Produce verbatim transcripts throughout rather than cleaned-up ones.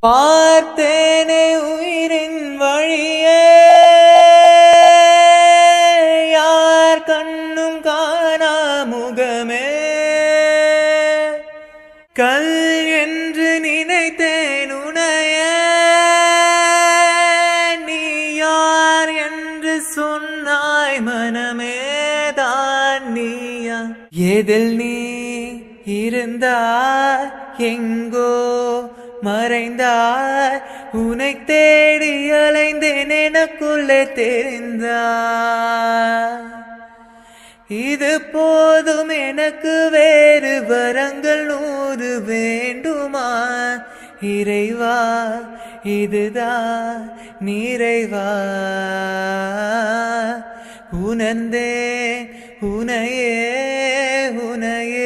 பார்த்தேனே உயிரின் வழியே யார் கண்ணும் காணா முகமே கல் என்று நினைத்தேன் உனையே நீ யார் என்று சொன்னாய் மனமே தான் நீயா எதில் நீ இருந்தாய் எங்கோ மறைந்தாய் உன்னை தேடி அலைந்தேன் எனக்குள்ளே தெரிந்தாய் இது போதும் எனக்கு வேறு வரங்கள் நூறு வேண்டுமா இறைவா இதுதான் நிறைவா உணர்ந்தேன் உனையே உனையே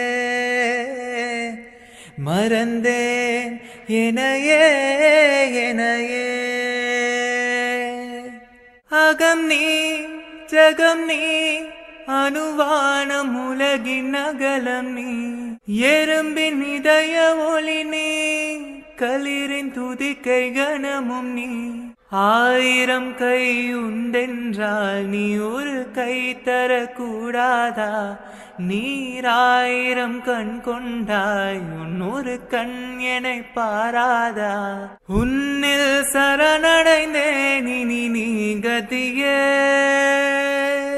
மறந்தேன் எனையே எனையே அகம் நீ ஜகம் நீ அணுவானம் உலகின் அகலம் நீ எறும்பின் இதய ஒளி நீ களிரின் துதிக்கை கணமும் நீ ஆயிரம் கை உண்டென்றால் நீ ஒரு கை தரக்கூடாதா நீராயிரம் கண் கொண்டாய் உன்னொரு கண் என்னை பாராதா உன்னில் சரணடைந்தேன் இனி நீ கதியே